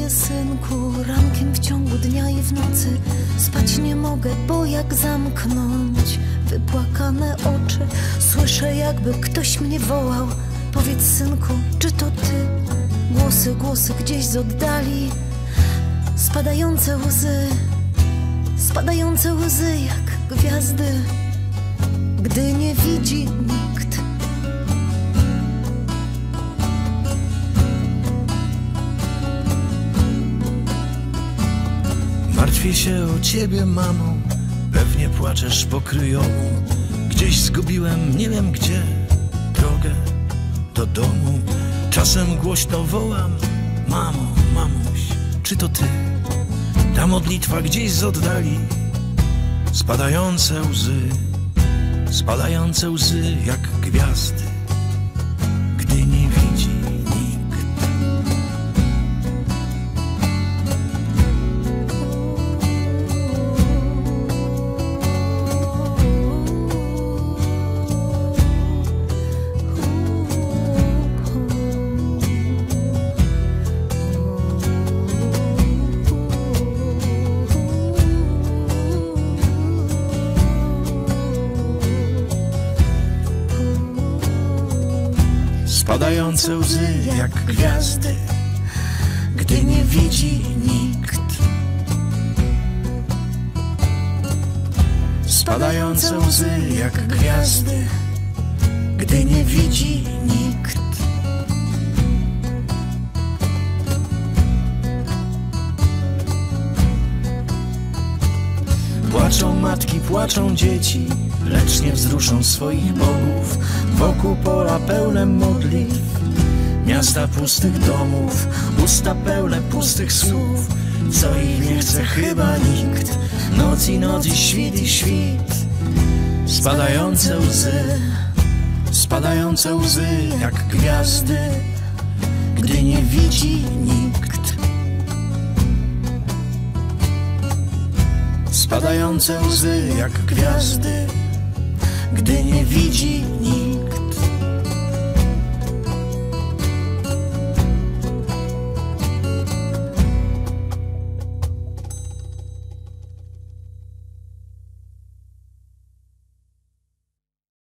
Moje synku, rankiem w ciągu dnia i w nocy spać nie mogę, bo jak zamknąć wypłakane oczy, słyszę jakby ktoś mnie wołał. Powiedz synku, czy to ty? Głosy gdzieś z oddali, spadające łzy jak gwiazdy, gdy nie widzi nikt. Martwię się o ciebie, mamo, pewnie płaczesz po kryjomu. Gdzieś zgubiłem, nie wiem gdzie, drogę do domu. Czasem głośno wołam: mamo, mamuś, czy to ty? Ta modlitwa gdzieś z oddali, spadające łzy jak gwiazdy, gdy nie widzi nikt. Spadające łzy jak gwiazdy, gdy nie widzi nikt. Spadające łzy jak gwiazdy, gdy nie widzi nikt. Płaczą matki, płaczą dzieci, lecz nie wzruszą swoich bogów. Wokół pola pełne modlitw, miasta pustych domów, usta pełne pustych słów, co ich nie chce chyba nikt. Noc i świt, spadające łzy jak gwiazdy, gdy nie widzi nikt. Spadające łzy jak gwiazdy,